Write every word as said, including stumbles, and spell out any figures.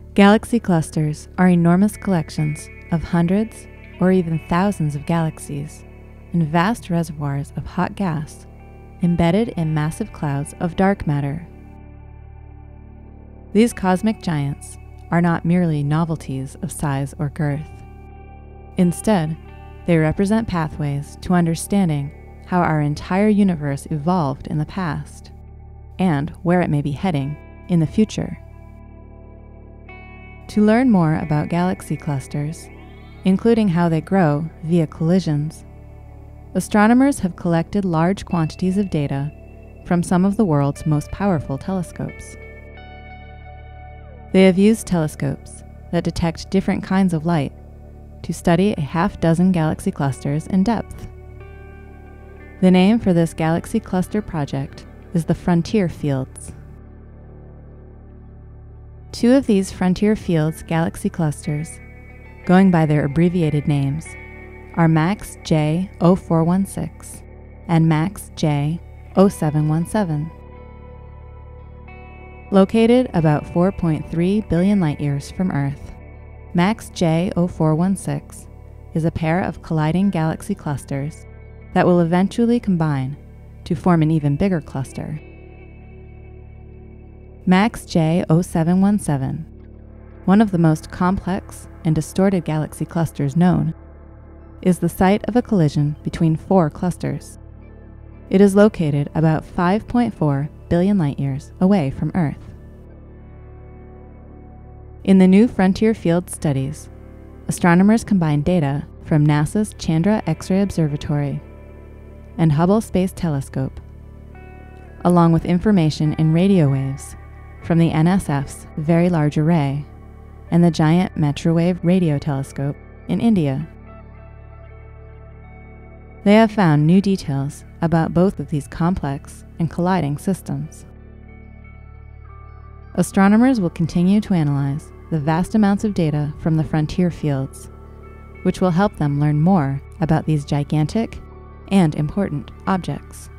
Galaxy clusters are enormous collections of hundreds or even thousands of galaxies in vast reservoirs of hot gas embedded in massive clouds of dark matter. These cosmic giants are not merely novelties of size or girth. Instead, they represent pathways to understanding how our entire universe evolved in the past and where it may be heading in the future. To learn more about galaxy clusters, including how they grow via collisions, astronomers have collected large quantities of data from some of the world's most powerful telescopes. They have used telescopes that detect different kinds of light to study a half dozen galaxy clusters in depth. The name for this galaxy cluster project is the Frontier Fields. Two of these Frontier Fields galaxy clusters, going by their abbreviated names, are MAX J zero four one six and MAX J zero seven one seven. Located about four point three billion light-years from Earth, MAX J zero four one six is a pair of colliding galaxy clusters that will eventually combine to form an even bigger cluster. MAX J zero seven one seven, one of the most complex and distorted galaxy clusters known, is the site of a collision between four clusters. It is located about five point four billion light-years away from Earth. In the new Frontier Field studies, astronomers combine data from NASA's Chandra X-ray Observatory and Hubble Space Telescope, along with information in radio waves from the N S F's Very Large Array and the Giant Microwave Radio Telescope in India. They have found new details about both of these complex and colliding systems. Astronomers will continue to analyze the vast amounts of data from the frontier fields, which will help them learn more about these gigantic and important objects.